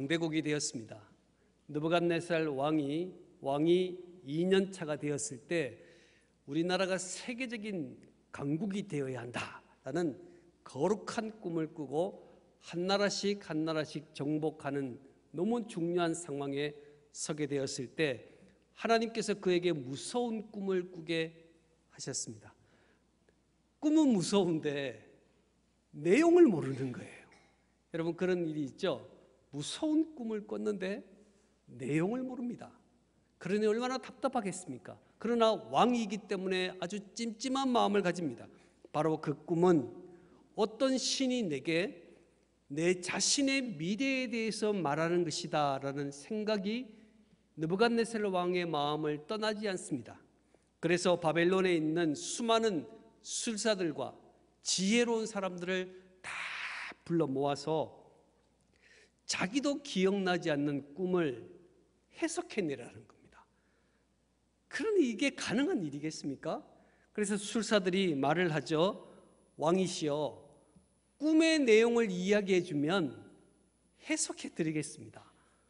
강대국이 되었습니다. 느부갓네살 왕이 2년 차가 되었을 때 우리나라가 세계적인 강국이 되어야 한다라는 거룩한 꿈을 꾸고 한 나라씩 정복하는 너무 중요한 상황에 서게 되었을 때 하나님께서 그에게 무서운 꿈을 꾸게 하셨습니다. 꿈은 무서운데 내용을 모르는 거예요. 여러분 그런 일이 있죠? 무서운 꿈을 꿨는데 내용을 모릅니다. 그러니 얼마나 답답하겠습니까? 그러나 왕이기 때문에 아주 찜찜한 마음을 가집니다. 바로 그 꿈은 어떤 신이 내게 내 자신의 미래에 대해서 말하는 것이다 라는 생각이 느부갓네살 왕의 마음을 떠나지 않습니다. 그래서 바벨론에 있는 수많은 술사들과 지혜로운 사람들을 다 불러 모아서 자기도 기억나지 않는 꿈을 해석해내라는 겁니다. 그러니 이게 가능한 일이겠습니까? 그래서 술사들이 말을 하죠. 왕이시여, 꿈의 내용을 이야기해 주면 해석해 드리겠습니다.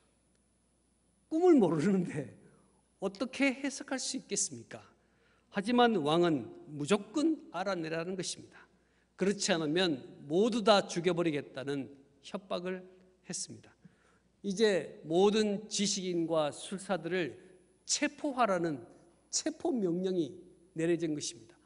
꿈을 모르는데 어떻게 해석할 수 있겠습니까? 하지만 왕은 무조건 알아내라는 것입니다. 그렇지 않으면 모두 다 죽여버리겠다는 협박을 했습니다. 이제 모든 지식인과 술사들을 체포하라는 체포 명령이 내려진 것입니다.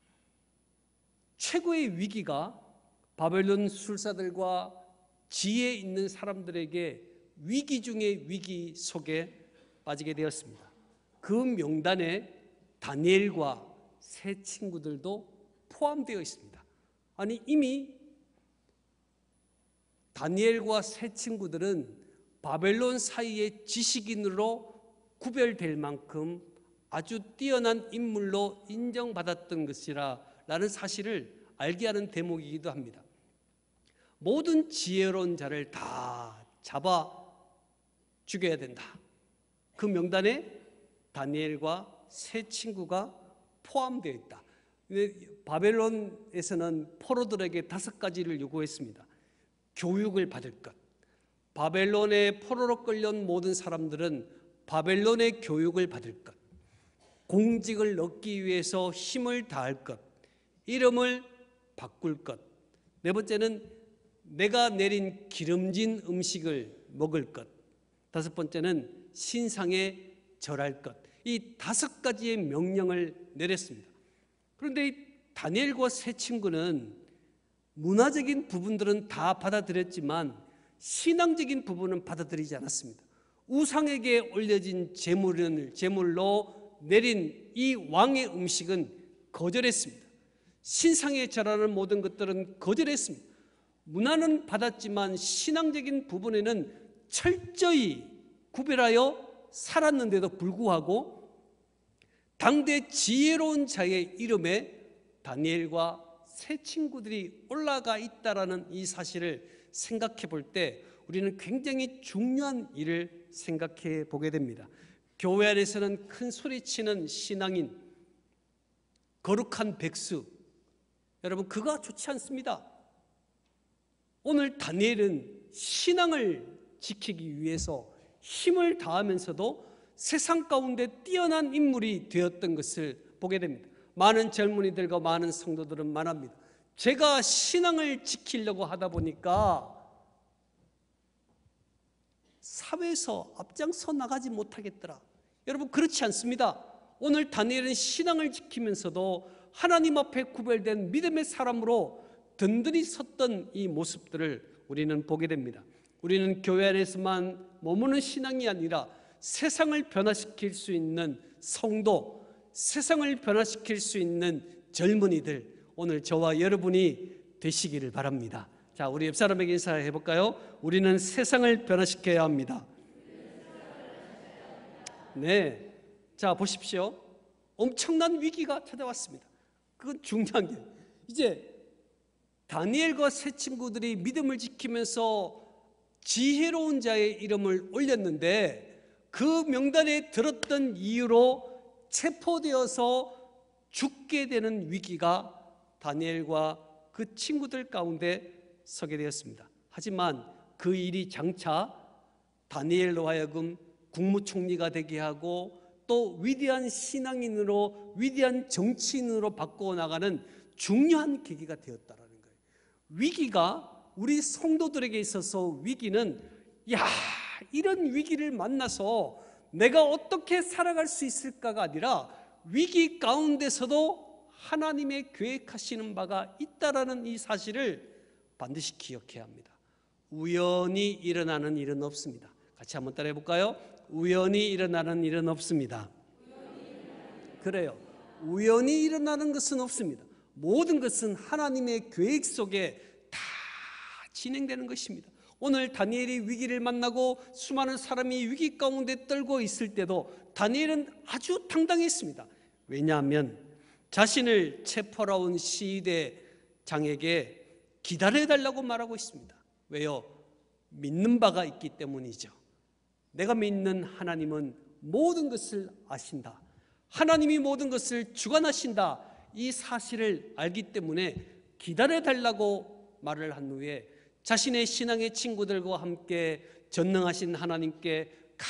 최고의 위기가 바벨론 술사들과 지혜 있는 사람들에게 위기 중의 위기 속에 빠지게 되었습니다. 그 명단에 다니엘과 세 친구들도 포함되어 있습니다. 아니 이미 다니엘과 세 친구들은 바벨론 사이의 지식인으로 구별될 만큼 아주 뛰어난 인물로 인정받았던 것이라는 사실을 알게 하는 대목이기도 합니다. 모든 지혜로운 자를 다 잡아 죽여야 된다. 그 명단에 다니엘과 세 친구가 포함되어 있다. 바벨론에서는 포로들에게 5가지를 요구했습니다. 교육을 받을 것. 바벨론에 포로로 끌려온 모든 사람들은 바벨론의 교육을 받을 것. 공직을 얻기 위해서 힘을 다할 것. 이름을 바꿀 것. 4번째는 내가 내린 기름진 음식을 먹을 것. 5번째는 신상에 절할 것. 이 5가지의 명령을 내렸습니다. 그런데 이 다니엘과 세 친구는 문화적인 부분들은 다 받아들였지만 신앙적인 부분은 받아들이지 않았습니다. 우상에게 올려진 제물로 내린 이 왕의 음식은 거절했습니다. 신상에 절하는 모든 것들은 거절했습니다. 문화는 받았지만 신앙적인 부분에는 철저히 구별하여 살았는데도 불구하고 당대 지혜로운 자의 이름에 다니엘과 세 친구들이 올라가 있다라는 이 사실을 생각해 볼 때 우리는 굉장히 중요한 일을 생각해 보게 됩니다. 교회 안에서는 큰 소리치는 신앙인, 거룩한 백수, 여러분 그거 좋지 않습니다. 오늘 다니엘은 신앙을 지키기 위해서 힘을 다하면서도 세상 가운데 뛰어난 인물이 되었던 것을 보게 됩니다. 많은 젊은이들과 많은 성도들은 말합니다. 제가 신앙을 지키려고 하다 보니까 사회에서 앞장서 나가지 못하겠더라. 여러분 그렇지 않습니다. 오늘 다니엘은 신앙을 지키면서도 하나님 앞에 구별된 믿음의 사람으로 든든히 섰던 이 모습들을 우리는 보게 됩니다. 우리는 교회 안에서만 머무는 신앙이 아니라 세상을 변화시킬 수 있는 성도, 세상을 변화시킬 수 있는 젊은이들, 오늘 저와 여러분이 되시기를 바랍니다. 자, 우리 옆 사람에게 인사해 볼까요? 우리는 세상을 변화시켜야 합니다. 네, 자 보십시오. 엄청난 위기가 찾아왔습니다. 그건 중요한 게 이제 다니엘과 세 친구들이 믿음을 지키면서 지혜로운 자의 이름을 올렸는데 그 명단에 들었던 이유로 체포되어서 죽게 되는 위기가 다니엘과 그 친구들 가운데 서게 되었습니다. 하지만 그 일이 장차 다니엘로 하여금 국무총리가 되게 하고 또 위대한 신앙인으로, 위대한 정치인으로 바꾸어 나가는 중요한 계기가 되었다라는 거예요. 위기가 우리 성도들에게 있어서, 위기는 이런 위기를 만나서 내가 어떻게 살아갈 수 있을까가 아니라 위기 가운데서도 하나님의 계획하시는 바가 있다라는 이 사실을 반드시 기억해야 합니다. 우연히 일어나는 일은 없습니다. 같이 한번 따라해 볼까요? 우연히 일어나는 일은 없습니다. 그래요. 우연히 일어나는 것은 없습니다. 모든 것은 하나님의 계획 속에 다 진행되는 것입니다. 오늘 다니엘이 위기를 만나고 수많은 사람이 위기 가운데 떨고 있을 때도 다니엘은 아주 당당했습니다. 왜냐하면 자신을 체포하러 온 시대장에게 기다려달라고 말하고 있습니다. 왜요? 믿는 바가 있기 때문이죠. 내가 믿는 하나님은 모든 것을 아신다, 하나님이 모든 것을 주관하신다, 이 사실을 알기 때문에 기다려달라고 말을 한 후에 자신의 신앙의 친구들과 함께 전능하신 하나님께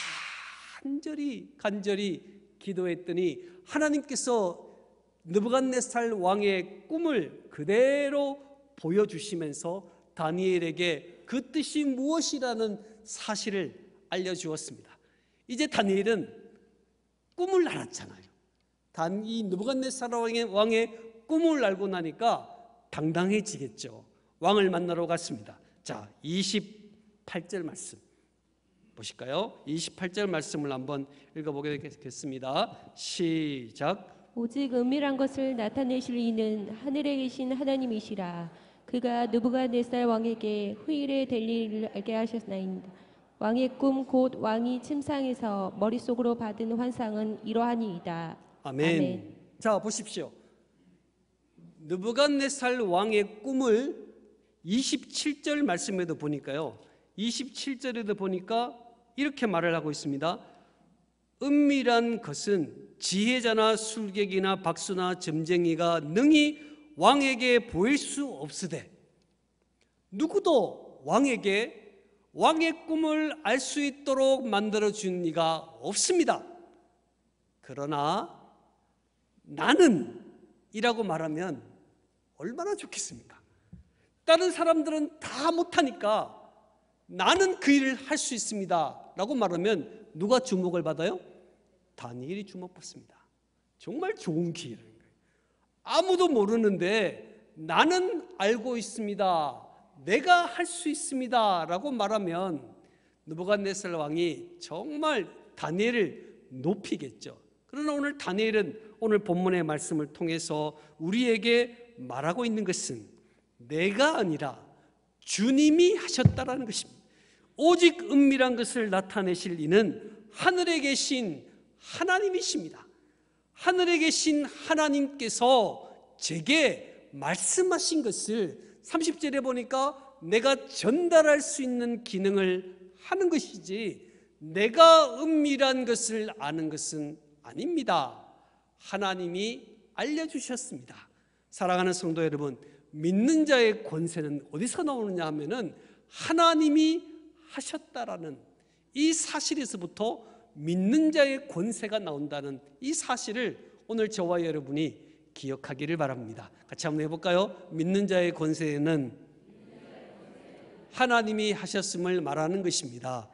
간절히 기도했더니 하나님께서 느부갓네살 왕의 꿈을 그대로 보여주시면서 다니엘에게 그 뜻이 무엇이라는 사실을 알려주었습니다. 이제 다니엘은 꿈을 알았잖아요. 이 느부갓네살 왕의 꿈을 알고 나니까 당당해지겠죠. 왕을 만나러 갔습니다. 자, 28절 말씀 보실까요? 28절 말씀을 한번 읽어보겠습니다. 시작. 오직 은밀한 것을 나타내실 이는 하늘에 계신 하나님이시라. 그가 느부갓네살 왕에게 후일에 될 일을 알게 하셨나이다. 왕의 꿈 곧 왕이 침상에서 머릿속으로 받은 환상은 이러하니이다. 아멘. 자, 보십시오. 느부갓네살 왕의 꿈을 27절 말씀에도 보니까요, 27절에도 보니까 이렇게 말을 하고 있습니다. 은밀한 것은 지혜자나 술객이나 박수나 점쟁이가 능히 왕에게 보일 수 없으되 누구도 왕에게 왕의 꿈을 알 수 있도록 만들어준 이가 없습니다. 그러나 나는 이라고 말하면 얼마나 좋겠습니까? 다른 사람들은 다 못하니까 나는 그 일을 할 수 있습니다 라고 말하면 누가 주목을 받아요? 다니엘이 주목받습니다. 정말 좋은 기회라는 거예요. 아무도 모르는데 나는 알고 있습니다, 내가 할 수 있습니다 라고 말하면 느부갓네살 왕이 정말 다니엘을 높이겠죠. 그러나 오늘 다니엘은 오늘 본문의 말씀을 통해서 우리에게 말하고 있는 것은 내가 아니라 주님이 하셨다라는 것입니다. 오직 은밀한 것을 나타내실 이는 하늘에 계신 하나님이십니다. 하늘에 계신 하나님께서 제게 말씀하신 것을 30절에 보니까 내가 전달할 수 있는 기능을 하는 것이지 내가 은밀한 것을 아는 것은 아닙니다. 하나님이 알려주셨습니다. 사랑하는 성도 여러분, 믿는 자의 권세는 어디서 나오느냐 하면은 하나님이 하셨다라는 이 사실에서부터 믿는 자의 권세가 나온다는 이 사실을 오늘 저와 여러분이 기억하기를 바랍니다. 같이 한번 해볼까요? 믿는 자의 권세는 하나님이 하셨음을 말하는 것입니다.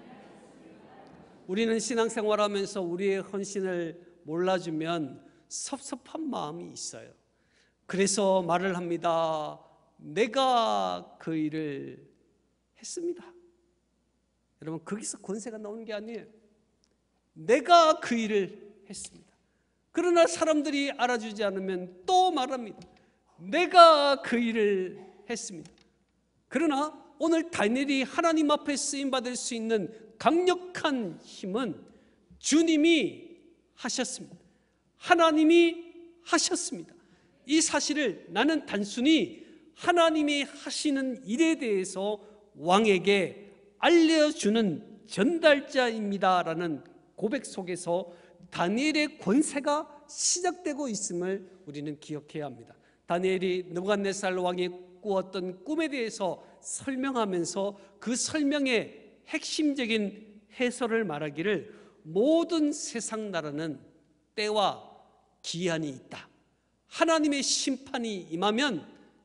우리는 신앙생활하면서 우리의 헌신을 몰라주면 섭섭한 마음이 있어요. 그래서 말을 합니다. 내가 그 일을 했습니다. 여러분, 거기서 권세가 나오는 게 아니에요. 내가 그 일을 했습니다. 그러나 사람들이 알아주지 않으면 또 말합니다. 내가 그 일을 했습니다. 그러나 오늘 다니엘이 하나님 앞에 쓰임받을 수 있는 강력한 힘은 주님이 하셨습니다. 하나님이 하셨습니다. 이 사실을 나는 단순히 하나님이 하시는 일에 대해서 왕에게 알려주는 전달자입니다라는 고백 속에서 다니엘의 권세가 시작되고 있음을 우리는 기억해야 합니다. 다니엘이 느부갓네살 왕이 꾸었던 꿈에 대해서 설명하면서 그 설명의 핵심적인 해설을 말하기를 모든 세상 나라는 때와 기한이 있다. 하나님의 심판이 임하면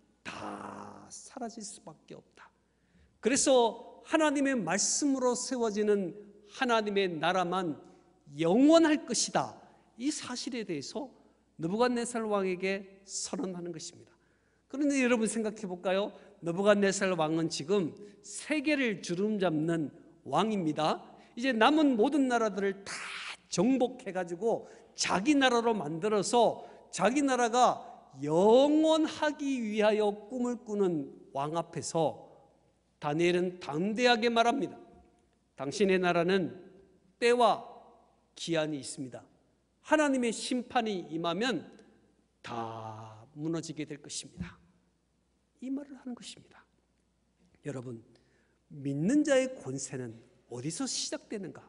다 사라질 수밖에 없다. 그래서 하나님의 말씀으로 세워지는 하나님의 나라만 영원할 것이다. 이 사실에 대해서 느부갓네살 왕에게 선언하는 것입니다. 그런데 여러분 생각해 볼까요? 느부갓네살 왕은 지금 세계를 주름잡는 왕입니다. 이제 남은 모든 나라들을 다 정복해가지고 자기 나라로 만들어서 자기 나라가 영원하기 위하여 꿈을 꾸는 왕 앞에서 다니엘은 담대하게 말합니다. 당신의 나라는 때와 기한이 있습니다. 하나님의 심판이 임하면 다 무너지게 될 것입니다. 이 말을 하는 것입니다. 여러분, 믿는 자의 권세는 어디서 시작되는가?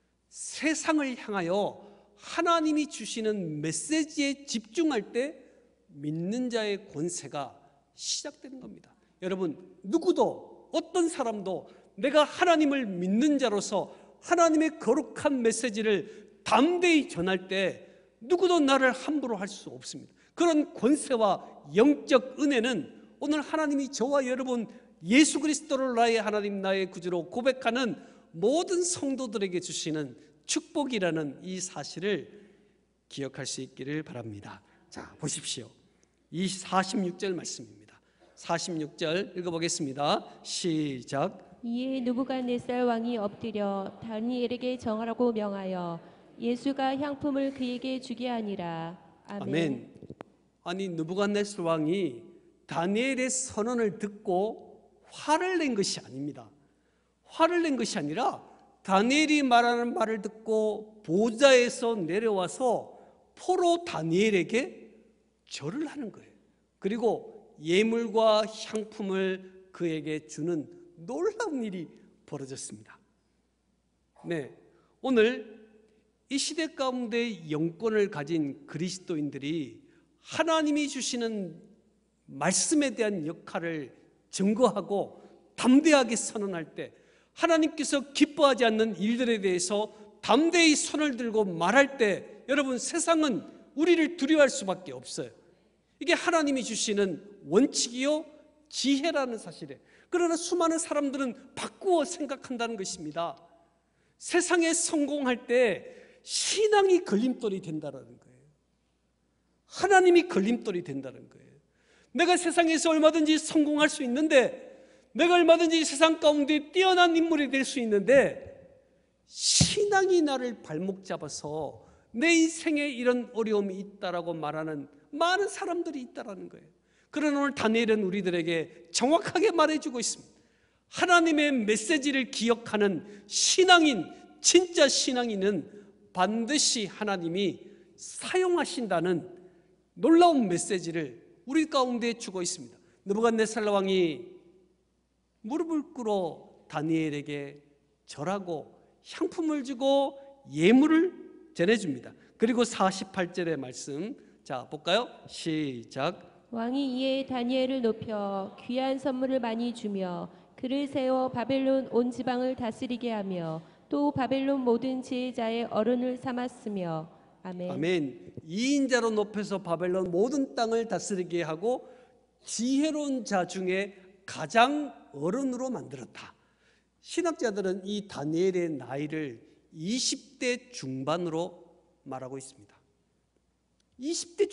세상을 향하여 하나님이 주시는 메시지에 집중할 때 믿는 자의 권세가 시작되는 겁니다. 여러분, 누구도 어떤 사람도 내가 하나님을 믿는 자로서 하나님의 거룩한 메시지를 담대히 전할 때 누구도 나를 함부로 할 수 없습니다. 그런 권세와 영적 은혜는 오늘 하나님이 저와 여러분 예수 그리스도를 나의 하나님 나의 구주로 고백하는 모든 성도들에게 주시는 축복이라는 이 사실을 기억할 수 있기를 바랍니다. 자, 보십시오. 이 46절 말씀입니다. 46절 읽어보겠습니다. 시작. 이에 느부갓네살 왕이 엎드려 다니엘에게 정하라고 명하여 예수가 향품을 그에게 주게 하니라. 아멘. 아니, 느부갓네살 왕이 다니엘의 선언을 듣고 화를 낸 것이 아닙니다. 화를 낸 것이 아니라 다니엘이 말하는 말을 듣고 보좌에서 내려와서 포로 다니엘에게 절을 하는 거예요. 그리고 예물과 향품을 그에게 주는 놀라운 일이 벌어졌습니다. 네, 오늘 이 시대 가운데 영권을 가진 그리스도인들이 하나님이 주시는 말씀에 대한 역할을 증거하고 담대하게 선언할 때 하나님께서 기뻐하지 않는 일들에 대해서 담대히 손을 들고 말할 때 여러분, 세상은 우리를 두려워할 수밖에 없어요. 이게 하나님이 주시는 원칙이요 지혜라는 사실이에요. 그러나 수많은 사람들은 바꾸어 생각한다는 것입니다. 세상에 성공할 때 신앙이 걸림돌이 된다는 거예요. 하나님이 걸림돌이 된다는 거예요. 내가 세상에서 얼마든지 성공할 수 있는데, 내가 얼마든지 세상 가운데 뛰어난 인물이 될 수 있는데, 신앙이 나를 발목 잡아서 내 인생에 이런 어려움이 있다라고 말하는 많은 사람들이 있다라는 거예요. 그러나 오늘 다니엘은 우리들에게 정확하게 말해주고 있습니다. 하나님의 메시지를 기억하는 신앙인, 진짜 신앙인은 반드시 하나님이 사용하신다는 놀라운 메시지를 우리 가운데 주고 있습니다. 느부갓네살 왕이 무릎을 꿇어 다니엘에게 절하고 향품을 주고 예물을 전해줍니다. 그리고 48절의 말씀, 자 볼까요? 시작. 왕이 이에 다니엘을 높여 귀한 선물을 많이 주며 그를 세워 바벨론 온 지방을 다스리게 하며 또 바벨론 모든 지혜자의 어른을 삼았으며. 아멘. 아멘. 이인자로 높여서 바벨론 모든 땅을 다스리게 하고 지혜로운 자 중에 가장 어른으로 만들었다. 신학자들은 이 다니엘의 나이를 20대 중반으로 말하고 있습니다. 20대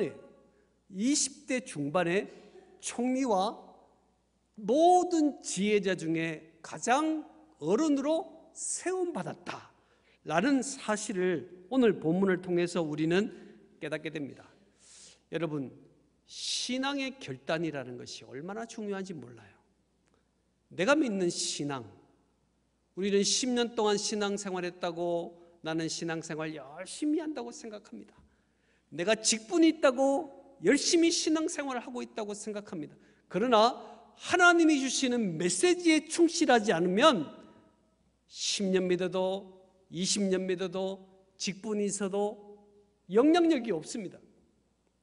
중반에 총리와 모든 지혜자 중에 가장 어른으로 세움받았다라는 사실을 오늘 본문을 통해서 우리는 깨닫게 됩니다. 여러분, 신앙의 결단이라는 것이 얼마나 중요한지 몰라요. 내가 믿는 신앙, 우리는 10년 동안 신앙생활했다고 나는 신앙생활 열심히 한다고 생각합니다. 내가 직분이 있다고 열심히 신앙생활을 하고 있다고 생각합니다. 그러나 하나님이 주시는 메시지에 충실하지 않으면 10년 믿어도 20년 믿어도 직분이 있어도 영향력이 없습니다.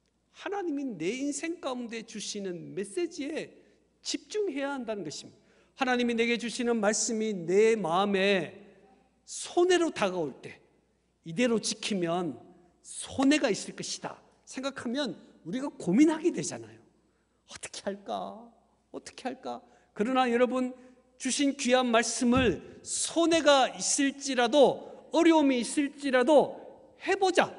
하나님이 내 인생 가운데 주시는 메시지에 집중해야 한다는 것입니다. 하나님이 내게 주시는 말씀이 내 마음에 손해로 다가올 때 이대로 지키면 손해가 있을 것이다 생각하면 우리가 고민하게 되잖아요. 어떻게 할까? 어떻게 할까? 그러나 여러분, 주신 귀한 말씀을 손해가 있을지라도 어려움이 있을지라도 해보자.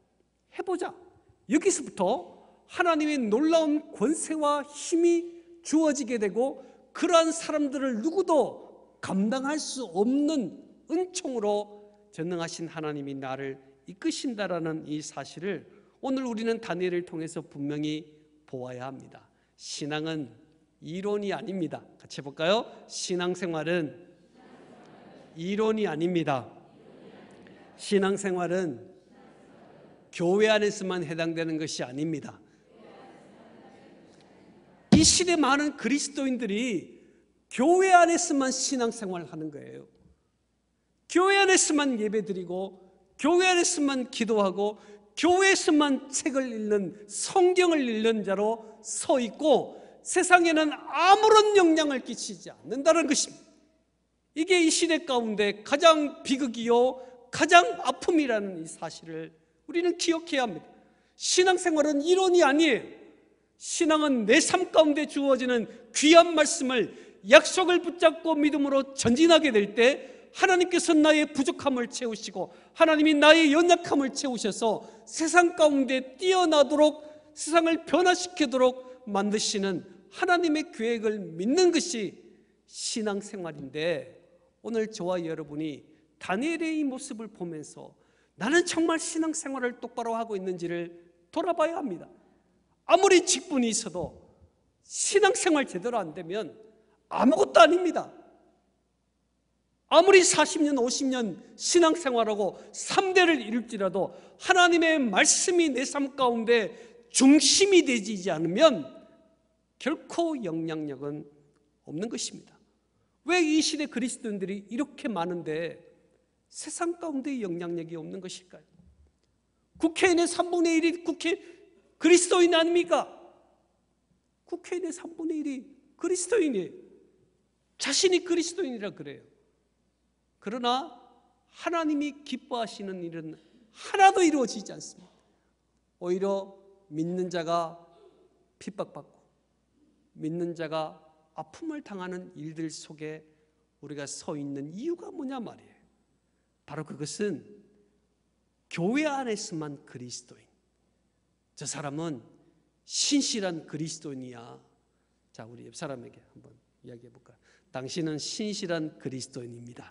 여기서부터 하나님의 놀라운 권세와 힘이 주어지게 되고 그러한 사람들을 누구도 감당할 수 없는 은총으로 전능하신 하나님이 나를 이끄신다라는 이 사실을 오늘 우리는 다니엘을 통해서 분명히 보아야 합니다. 신앙은 이론이 아닙니다. 같이 해볼까요? 신앙생활은 이론이 아닙니다. 신앙생활은 교회 안에서만 해당되는 것이 아닙니다. 이 시대 많은 그리스도인들이 교회 안에서만 신앙생활을 하는 거예요. 교회 안에서만 예배드리고 교회 안에서만 기도하고 교회에서만 책을 읽는, 성경을 읽는 자로 서 있고 세상에는 아무런 영향을 끼치지 않는다는 것입니다. 이게 이 시대 가운데 가장 비극이요 가장 아픔이라는 이 사실을 우리는 기억해야 합니다. 신앙생활은 이론이 아니에요. 신앙은 내 삶 가운데 주어지는 귀한 말씀을, 약속을 붙잡고 믿음으로 전진하게 될 때 하나님께서 나의 부족함을 채우시고 하나님이 나의 연약함을 채우셔서 세상 가운데 뛰어나도록, 세상을 변화시키도록 만드시는 하나님의 계획을 믿는 것이 신앙생활인데, 오늘 저와 여러분이 다니엘의 이 모습을 보면서 나는 정말 신앙생활을 똑바로 하고 있는지를 돌아봐야 합니다. 아무리 직분이 있어도 신앙생활 제대로 안 되면 아무것도 아닙니다. 아무리 40년, 50년 신앙생활하고 3대를 이룰지라도 하나님의 말씀이 내 삶 가운데 중심이 되지 않으면 결코 영향력은 없는 것입니다. 왜 이 시대 그리스도인들이 이렇게 많은데 세상 가운데 영향력이 없는 것일까요? 국회의원의 3분의 1이 그리스도인 아닙니까? 국회의원의 3분의 1이 그리스도인이에요. 자신이 그리스도인이라 그래요. 그러나 하나님이 기뻐하시는 일은 하나도 이루어지지 않습니다. 오히려 믿는 자가 핍박받고 믿는 자가 아픔을 당하는 일들 속에 우리가 서 있는 이유가 뭐냐 말이에요. 바로 그것은 교회 안에서만 그리스도인, 저 사람은 신실한 그리스도인이야. 자, 우리 옆 사람에게 한번 이야기해 볼까요? 당신은 신실한 그리스도인입니다.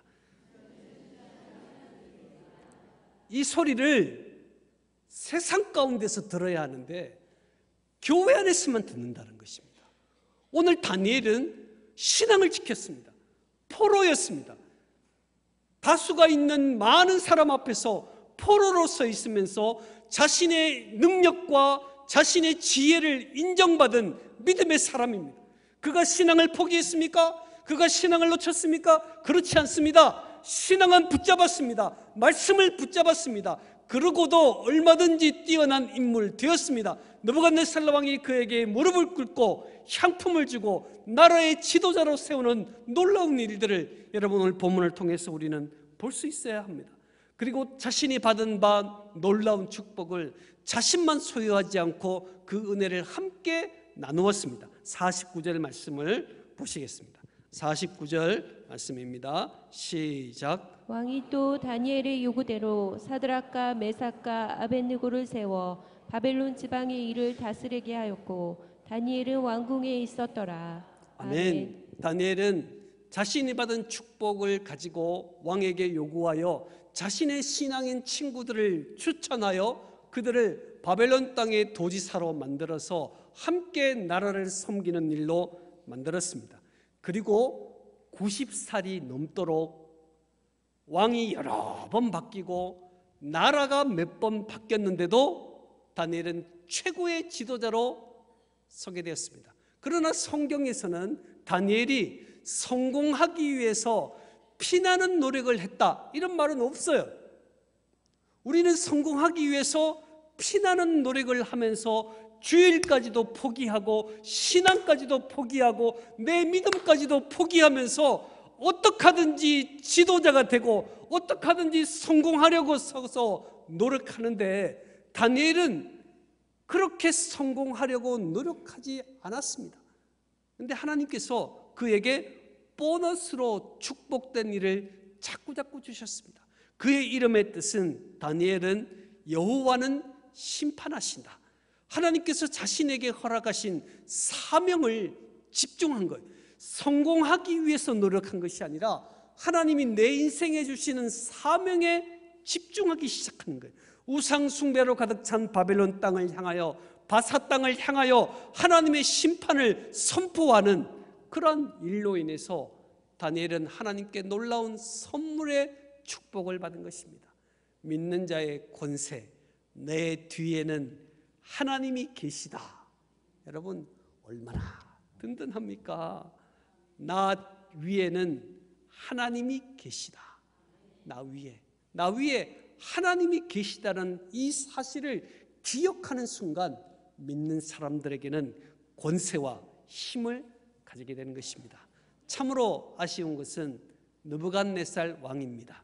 이 소리를 세상 가운데서 들어야 하는데 교회 안에서만 듣는다는 것입니다. 오늘 다니엘은 신앙을 지켰습니다. 포로였습니다. 다수가 있는 많은 사람 앞에서 포로로 서 있으면서 자신의 능력과 자신의 지혜를 인정받은 믿음의 사람입니다. 그가 신앙을 포기했습니까? 그가 신앙을 놓쳤습니까? 그렇지 않습니다. 신앙은 붙잡았습니다. 말씀을 붙잡았습니다. 그러고도 얼마든지 뛰어난 인물 되었습니다. 느부갓네살 왕이 그에게 무릎을 꿇고 향품을 주고 나라의 지도자로 세우는 놀라운 일들을 여러분 오늘 본문을 통해서 우리는 볼 수 있어야 합니다. 그리고 자신이 받은 바 놀라운 축복을 자신만 소유하지 않고 그 은혜를 함께 나누었습니다. 49절 말씀을 보시겠습니다. 49절 말씀입니다. 시작. 왕이 또 다니엘의 요구대로 사드락과 메삭과 아벳느고를 세워 바벨론 지방의 일을 다스리게 하였고 다니엘은 왕궁에 있었더라. 아멘. 다니엘은 자신이 받은 축복을 가지고 왕에게 요구하여 자신의 신앙인 친구들을 추천하여 그들을 바벨론 땅의 도지사로 만들어서 함께 나라를 섬기는 일로 만들었습니다. 그리고 90살이 넘도록 왕이 여러 번 바뀌고 나라가 몇 번 바뀌었는데도 다니엘은 최고의 지도자로 서게 되었습니다. 그러나 성경에서는 다니엘이 성공하기 위해서 피나는 노력을 했다 이런 말은 없어요. 우리는 성공하기 위해서 피나는 노력을 하면서 주일까지도 포기하고 신앙까지도 포기하고 내 믿음까지도 포기하면서 어떻게 하든지 지도자가 되고 어떻게 하든지 성공하려고 서서 노력하는데 다니엘은 그렇게 성공하려고 노력하지 않았습니다. 그런데 하나님께서 그에게 보너스로 축복된 일을 자꾸자꾸 주셨습니다. 그의 이름의 뜻은 다니엘은 여호와는 심판하신다. 하나님께서 자신에게 허락하신 사명을 집중한 거예요. 성공하기 위해서 노력한 것이 아니라 하나님이 내 인생에 주시는 사명에 집중하기 시작하는 거예요. 우상 숭배로 가득 찬 바벨론 땅을 향하여 바사 땅을 향하여 하나님의 심판을 선포하는 그런 일로 인해서 다니엘은 하나님께 놀라운 선물의 축복을 받은 것입니다. 믿는 자의 권세, 내 뒤에는 하나님이 계시다. 여러분 얼마나 든든합니까? 나 위에는 하나님이 계시다. 나 위에 하나님이 계시다는 이 사실을 기억하는 순간 믿는 사람들에게는 권세와 힘을 가지게 되는 것입니다. 참으로 아쉬운 것은 느부갓네살 왕입니다.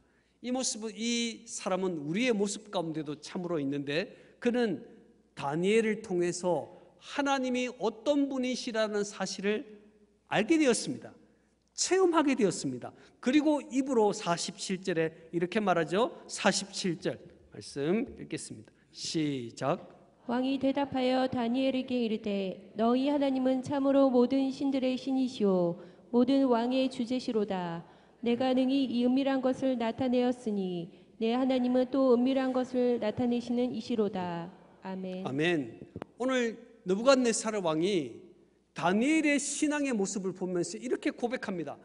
이 사람은 우리의 모습 가운데도 참으로 있는데 그는 다니엘을 통해서 하나님이 어떤 분이시라는 사실을 알게 되었습니다. 체험하게 되었습니다. 그리고 입으로 47절에 이렇게 말하죠. 47절 말씀 읽겠습니다. 시작. 왕이 대답하여 다니엘에게 이르되 너희 하나님은 참으로 모든 신들의 신이시오 모든 왕의 주제시로다. 내가 능히 이 은밀한 것을 나타내었으니 내 하나님은 또 은밀한 것을 나타내시는 이시로다. 아멘. 아멘. 오늘 느부갓네살 왕이 다니엘의 신앙의 모습을 보면서 이렇게 고백합니다.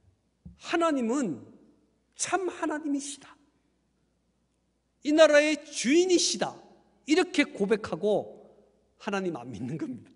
하나님은 참 하나님이시다. 이 나라의 주인이시다. 이렇게 고백하고 하나님 안 믿는 겁니다.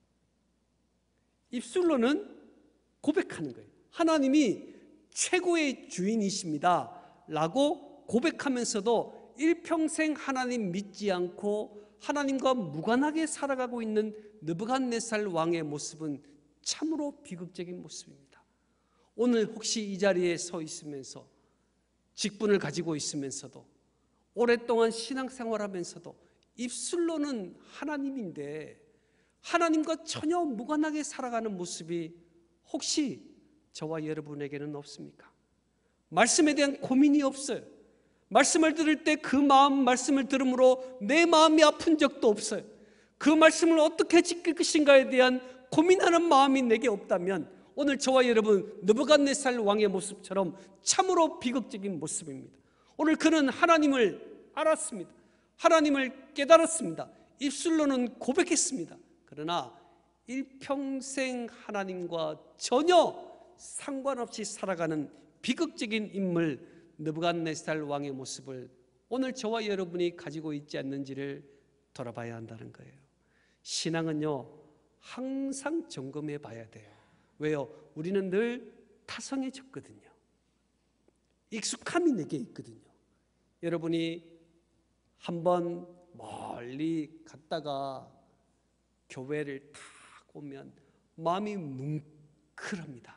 입술로는 고백하는 거예요. 하나님이 최고의 주인이십니다 라고 고백하면서도 일평생 하나님 믿지 않고 하나님과 무관하게 살아가고 있는 느부갓네살 왕의 모습은 참으로 비극적인 모습입니다. 오늘 혹시 이 자리에 서 있으면서 직분을 가지고 있으면서도 오랫동안 신앙생활하면서도 입술로는 하나님인데 하나님과 전혀 무관하게 살아가는 모습이 혹시 저와 여러분에게는 없습니까? 말씀에 대한 고민이 없어요. 말씀을 들을 때 그 말씀을 들음으로 내 마음이 아픈 적도 없어요. 그 말씀을 어떻게 지킬 것인가에 대한 고민하는 마음이 내게 없다면 오늘 저와 여러분 느부갓네살 왕의 모습처럼 참으로 비극적인 모습입니다. 오늘 그는 하나님을 알았습니다. 하나님을 깨달았습니다. 입술로는 고백했습니다. 그러나 일평생 하나님과 전혀 상관없이 살아가는 비극적인 인물 느부갓네살 왕의 모습을 오늘 저와 여러분이 가지고 있지 않는지를 돌아봐야 한다는 거예요. 신앙은요 항상 점검해 봐야 돼요. 왜요? 우리는 늘 타성해졌거든요. 익숙함이 내게 있거든요. 여러분이 한번 멀리 갔다가 교회를 탁 오면 마음이 뭉클합니다.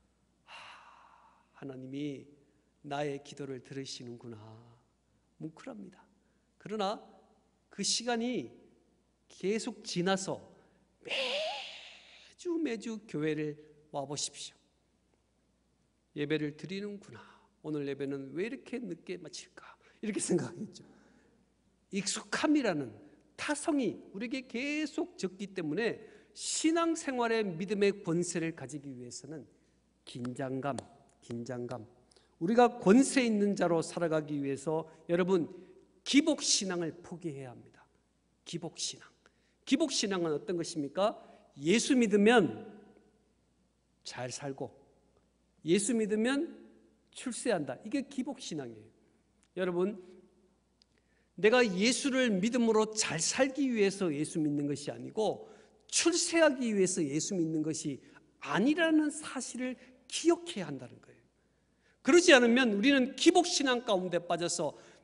하나님이 나의 기도를 들으시는구나. 뭉클합니다. 그러나 그 시간이 계속 지나서 매주 교회를 와보십시오. 예배를 드리는구나. 오늘 예배는 왜 이렇게 늦게 마칠까? 이렇게 생각하겠죠. 익숙함이라는 타성이 우리에게 계속 적기 때문에 신앙생활의 믿음의 권세를 가지기 위해서는 긴장감, 우리가 권세 있는 자로 살아가기 위해서 여러분 기복신앙을 포기해야 합니다. 기복신앙은 어떤 것입니까? 예수 믿으면 잘 살고 예수 믿으면 출세한다. 이게 기복신앙이에요. 여러분 내가 예수를 믿음으로 잘 살기 위해서 예수 믿는 것이 아니고 출세하기 위해서 예수 믿는 것이 아니라는 사실을 기억해야 한다는 거예요. 그러지 않으면 우리는 기복신앙 가운데 빠져서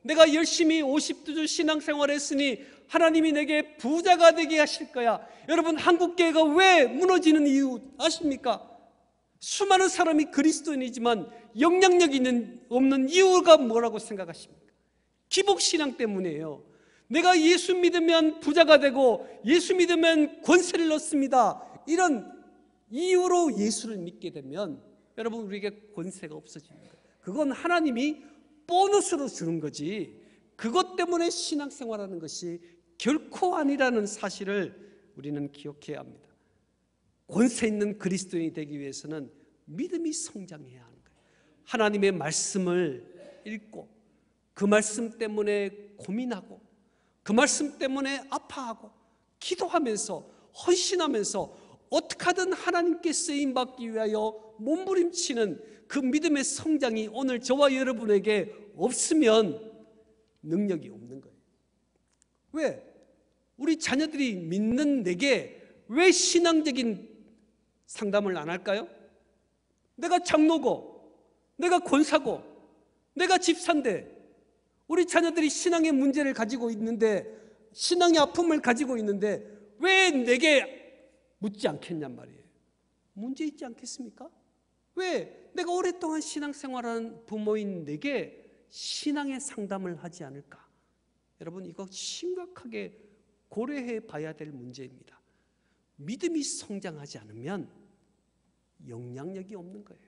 내가 열심히 50주 신앙생활을 했으니 하나님이 내게 부자가 되게 하실 거야. 여러분, 한국교회가 왜 무너지는 이유 아십니까? 수많은 사람이 그리스도인이지만 영향력이 없는 이유가 뭐라고 생각하십니까? 기복신앙 때문이에요. 내가 예수 믿으면 부자가 되고 예수 믿으면 권세를 얻습니다. 이런 이유로 예수를 믿게 되면 여러분, 우리에게 권세가 없어지는 거예요. 그건 하나님이 보너스로 주는 거지, 그것 때문에 신앙생활하는 것이 결코 아니라는 사실을 우리는 기억해야 합니다. 권세 있는 그리스도인이 되기 위해서는 믿음이 성장해야 하는 거예요. 하나님의 말씀을 읽고 그 말씀 때문에 고민하고 그 말씀 때문에 아파하고 기도하면서 헌신하면서 어떻게 하든 하나님께 쓰임받기 위하여 몸부림치는 그 믿음의 성장이 오늘 저와 여러분에게 없으면 능력이 없는 거예요. 왜? 우리 자녀들이 믿는 내게 왜 신앙적인 상담을 안 할까요? 내가 장로고, 내가 권사고, 내가 집사인데 우리 자녀들이 신앙의 문제를 가지고 있는데, 신앙의 아픔을 가지고 있는데 왜 내게 묻지 않겠냔 말이에요. 문제 있지 않겠습니까? 왜 내가 오랫동안 신앙생활한 부모인 내게 신앙의 상담을 하지 않을까? 여러분, 이거 심각하게 고려해 봐야 될 문제입니다. 믿음이 성장하지 않으면 영향력이 없는 거예요.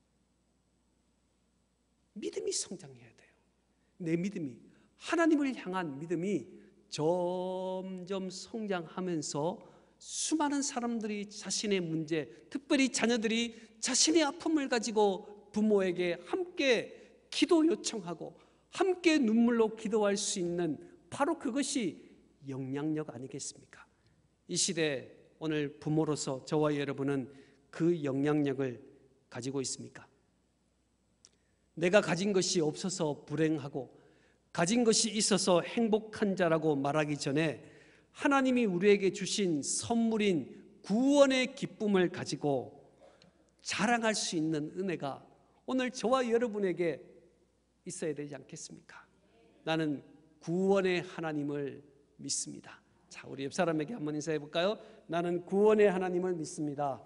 믿음이 성장해야 돼요. 내 믿음이, 하나님을 향한 믿음이 점점 성장하면서 수많은 사람들이 자신의 문제, 특별히 자녀들이 자신의 아픔을 가지고 부모에게 함께 기도 요청하고 함께 눈물로 기도할 수 있는 바로 그것이 영향력 아니겠습니까? 이 시대 오늘 부모로서 저와 여러분은 그 영향력을 가지고 있습니까? 내가 가진 것이 없어서 불행하고 가진 것이 있어서 행복한 자라고 말하기 전에 하나님이 우리에게 주신 선물인 구원의 기쁨을 가지고 자랑할 수 있는 은혜가 오늘 저와 여러분에게 있어야 되지 않겠습니까? 나는 구원의 하나님을 믿습니다. 자, 우리 옆 사람에게 한번 인사해 볼까요? 나는 구원의 하나님을 믿습니다.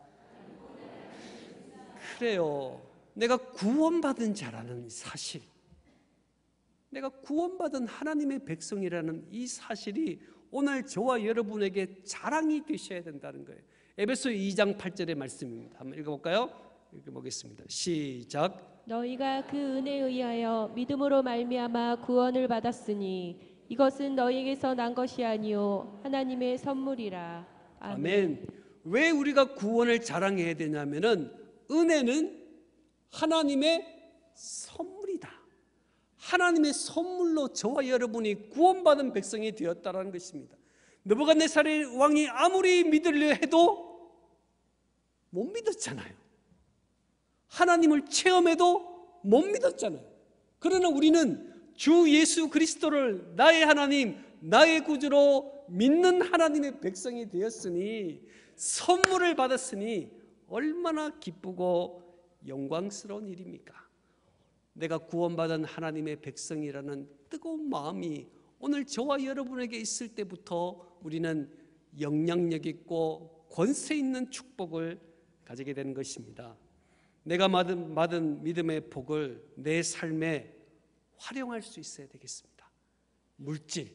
그래요. 내가 구원받은 자라는 사실, 내가 구원받은 하나님의 백성이라는 이 사실이 오늘 저와 여러분에게 자랑이 되셔야 된다는 거예요. 에베소 2장 8절의 말씀입니다. 한번 읽어볼까요? 읽어보겠습니다. 시작. 너희가 그 은혜에 의하여 믿음으로 말미암아 구원을 받았으니 이것은 너희에게서 난 것이 아니요 하나님의 선물이라. 아멘. 왜 우리가 구원을 자랑해야 되냐면은 은혜는 하나님의 선물이다. 하나님의 선물로 저와 여러분이 구원받은 백성이 되었다는 것입니다. 느부갓네살 왕이 아무리 믿으려 해도 못 믿었잖아요. 하나님을 체험해도 못 믿었잖아요. 그러나 우리는 주 예수 그리스도를 나의 하나님, 나의 구주로 믿는 하나님의 백성이 되었으니, 선물을 받았으니 얼마나 기쁘고 영광스러운 일입니까? 내가 구원받은 하나님의 백성이라는 뜨거운 마음이 오늘 저와 여러분에게 있을 때부터 우리는 영향력 있고 권세 있는 축복을 가지게 되는 것입니다. 내가 받은 믿음의 복을 내 삶에 활용할 수 있어야 되겠습니다. 물질.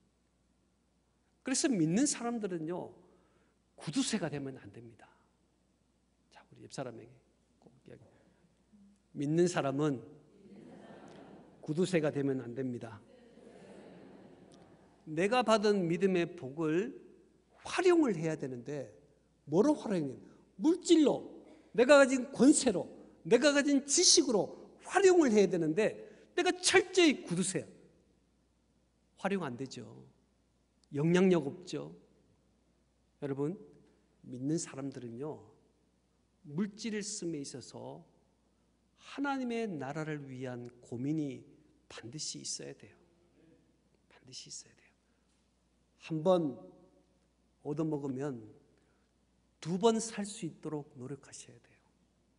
그래서 믿는 사람들은요, 구두쇠가 되면 안 됩니다. 자, 우리 옆 사람에게 꼭 이야기. 믿는 사람은 구두쇠가 되면 안 됩니다. 내가 받은 믿음의 복을 활용을 해야 되는데, 뭐로 활용해요? 물질로, 내가 가진 권세로, 내가 가진 지식으로 활용을 해야 되는데, 내가 철저히 구두쇠 활용 안 되죠. 영향력 없죠. 여러분, 믿는 사람들은요, 물질을 씀에 있어서 하나님의 나라를 위한 고민이 반드시 있어야 돼요. 반드시 있어야 돼요. 한 번 얻어먹으면 두 번 살 수 있도록 노력하셔야 돼요.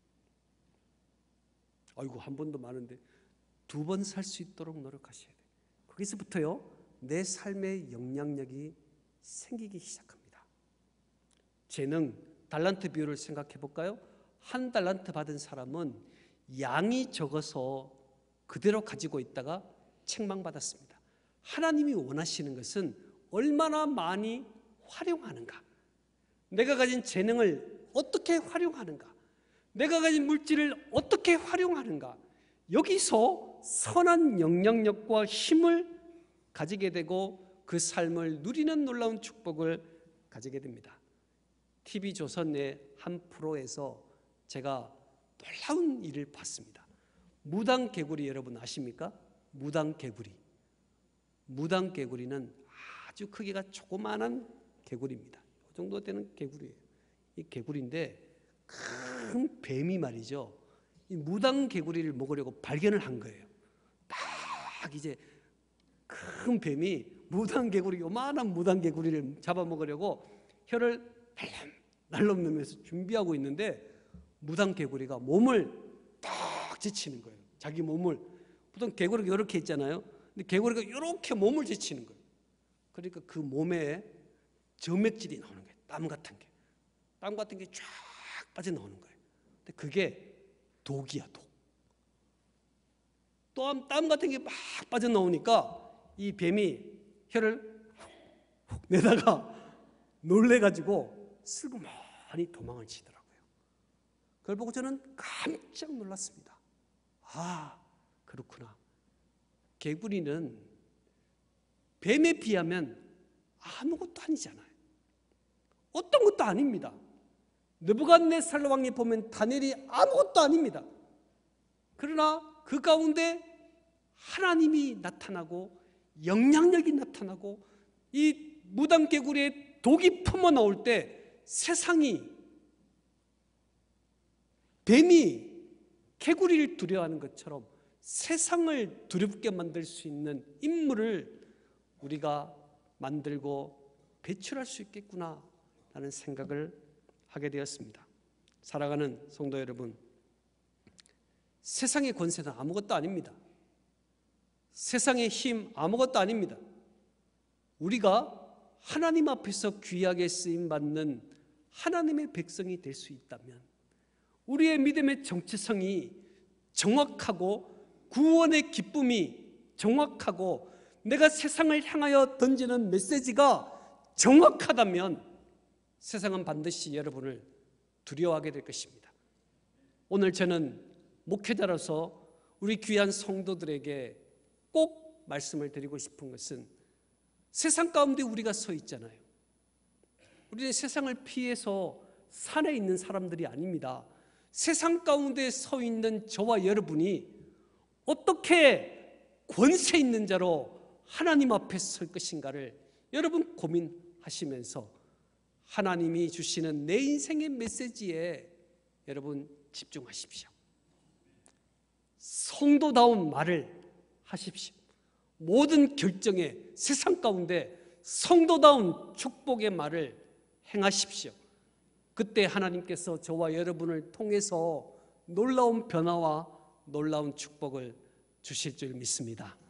아이고, 한 번도 많은데 두 번 살 수 있도록 노력하셔야 돼요. 거기서부터요, 내 삶의 영향력이 생기기 시작합니다. 재능, 달란트 비율을 생각해 볼까요? 한 달란트 받은 사람은 양이 적어서 그대로 가지고 있다가 책망받았습니다. 하나님이 원하시는 것은 얼마나 많이 활용하는가, 내가 가진 재능을 어떻게 활용하는가, 내가 가진 물질을 어떻게 활용하는가, 여기서 선한 영향력과 힘을 가지게 되고 그 삶을 누리는 놀라운 축복을 가지게 됩니다. TV조선의 한 프로에서 제가 놀라운 일을 봤습니다. 무당개구리 여러분 아십니까? 무당개구리. 무당개구리는 아주 크기가 조그마한 개구리입니다. 이 정도 되는 개구리예요. 이 개구리인데 큰 뱀이 말이죠, 이 무당개구리를 먹으려고 발견을 한 거예요. 딱 이제 큰 뱀이 무당개구리, 요만한 무당개구리를 잡아먹으려고 혀를 날름 넣으면서 준비하고 있는데 무당개구리가 몸을 딱 제치는 거예요. 자기 몸을, 보통 개구리가 이렇게 있잖아요. 근데 개구리가 이렇게 몸을 제치는 거예요. 그러니까 그 몸에 점액질이 나오는 거예요. 땀 같은 게. 땀 같은 게 쫙 빠져나오는 거예요. 근데 그게 독이야, 독. 또 땀 같은 게 막 빠져나오니까 이 뱀이 혀를 훅 내다가 놀래가지고 슬그머니 도망을 치더라고요. 그걸 보고 저는 깜짝 놀랐습니다. 아, 그렇구나. 개구리는 뱀에 비하면 아무것도 아니잖아요. 어떤 것도 아닙니다. 느부갓네살 왕이 보면 다니엘이 아무것도 아닙니다. 그러나 그 가운데 하나님이 나타나고 영향력이 나타나고 이 무당개구리의 독이 품어 나올 때 세상이, 뱀이 개구리를 두려워하는 것처럼 세상을 두렵게 만들 수 있는 인물을 우리가 만들고 배출할 수 있겠구나 라는 생각을 하게 되었습니다. 사랑하는 성도 여러분, 세상의 권세는 아무것도 아닙니다. 세상의 힘 아무것도 아닙니다. 우리가 하나님 앞에서 귀하게 쓰임받는 하나님의 백성이 될 수 있다면, 우리의 믿음의 정체성이 정확하고 구원의 기쁨이 정확하고 내가 세상을 향하여 던지는 메시지가 정확하다면 세상은 반드시 여러분을 두려워하게 될 것입니다. 오늘 저는 목회자로서 우리 귀한 성도들에게 꼭 말씀을 드리고 싶은 것은, 세상 가운데 우리가 서 있잖아요. 우리는 세상을 피해서 산에 있는 사람들이 아닙니다. 세상 가운데 서 있는 저와 여러분이 어떻게 권세 있는 자로 하나님 앞에 설 것인가를 여러분 고민하시면서 하나님이 주시는 내 인생의 메시지에 여러분 집중하십시오. 성도다운 말을 하십시오. 모든 결정에 세상 가운데 성도다운 축복의 말을 행하십시오. 그때 하나님께서 저와 여러분을 통해서 놀라운 변화와 놀라운 축복을 주실 줄 믿습니다.